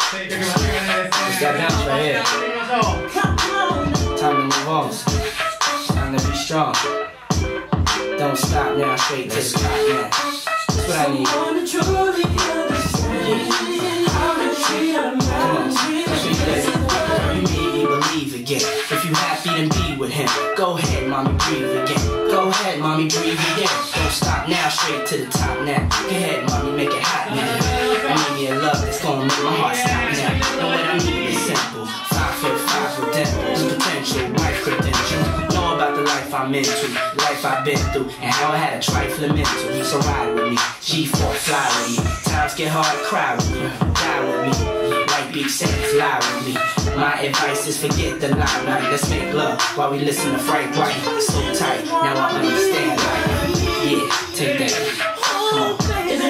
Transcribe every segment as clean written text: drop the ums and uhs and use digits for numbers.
It's that bounce right here. Time to move on. Time to be strong. Don't stop now, straight to the top now. That's what I need. Come on, that's what you made me believe again. If you happy, then be with him. Go ahead, mommy, breathe again. Go ahead, mommy, breathe again. Don't stop now, straight to the top now. Go ahead, mommy, make it hot now. I need me a love that's gonna make my heart stop now. And what I need is simple. 5'5" with dimples, potential, wife credentials. Know about the life I'm into, life I've been through, and how I had a trifling mental. So ride with me, G4 fly with me. Times get hard, cry with me, die with me. White beach says lie with me. My advice is forget the limelight. Let's make love while we listen to Frank White. It's so tight, now I understand life. Yeah, take that. Come on.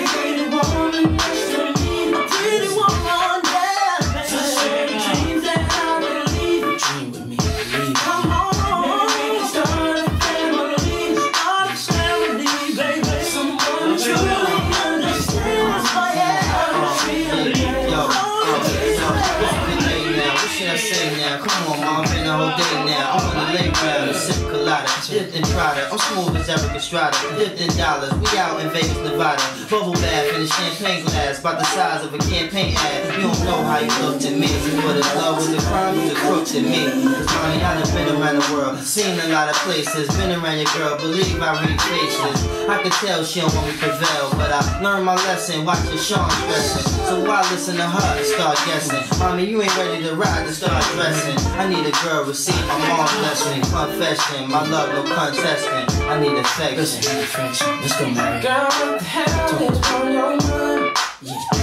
Come on, mom, been the whole day now. I'm on the lake round, sip colada, dipped in Prada. I'm smooth as Eric Estrada, dipped in dollars. We out in Vegas, Nevada. Bubble bath in a champagne glass, about the size of a campaign ad. You don't know how you looked at me, but if love was a crime, you the crook to me. Cause mommy, I done been around the world, seen a lot of places, been around your girl, believe I read faces. I can tell she don't want me prevail, but I learned my lesson, watching Sean stressing. So why listen to her and start guessing? Mommy, you ain't ready to ride to start dressing. I need a girl, receive my mom's blessing. Confession, my love, no contesting. I need affection. Listen, affection. Let's go, Mary. Girl, what the hell is on your mind? Yeah.